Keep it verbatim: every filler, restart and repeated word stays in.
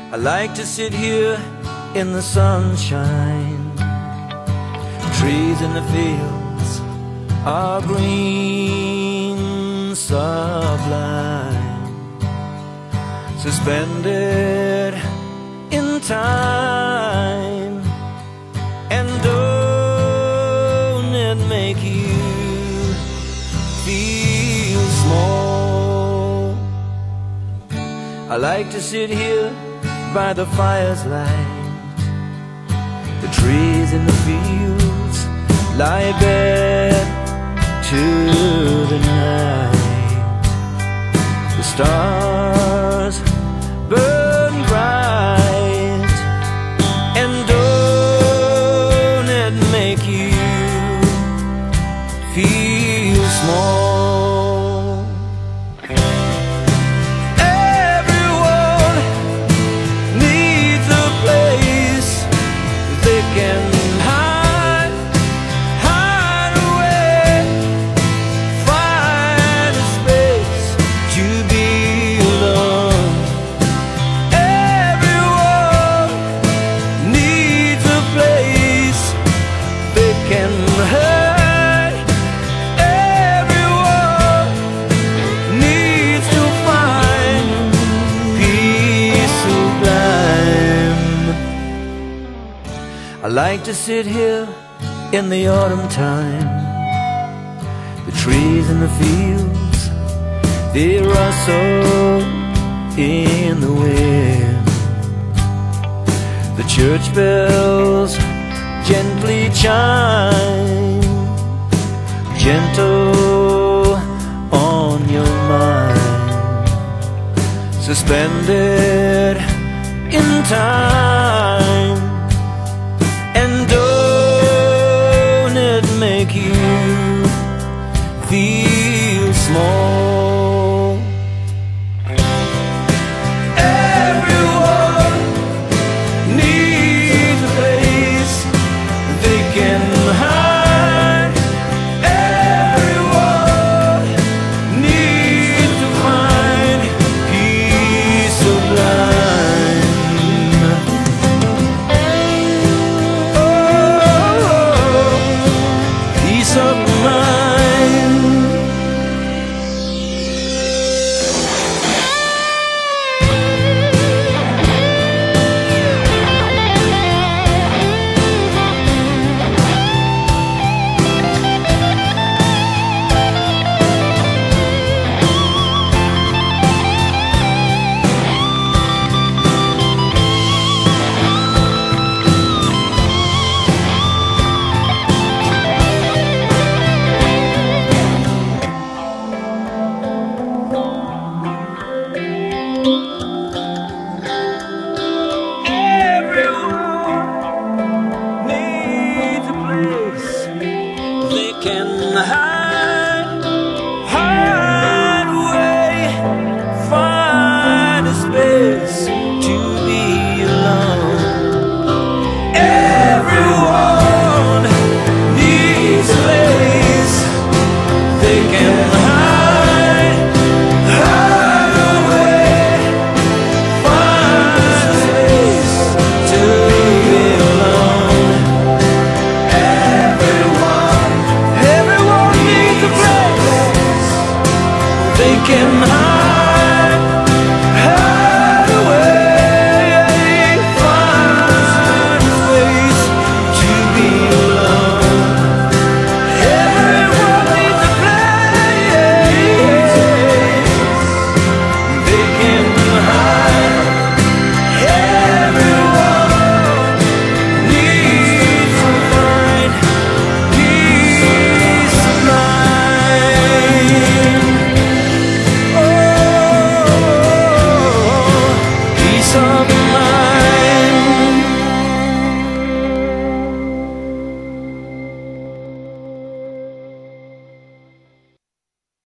I like to sit here in the sunshine. Trees in the fields are green, sublime, suspended in time. And don't it make you feel small? I like to sit here by the fire's light. The trees in the fields lie bare to the night. The stars burn bright. And don't it make you feel small? I like to sit here in the autumn time. The trees in the fields, they rustle in the wind. The church bells gently chime, gentle on your mind, suspended in time.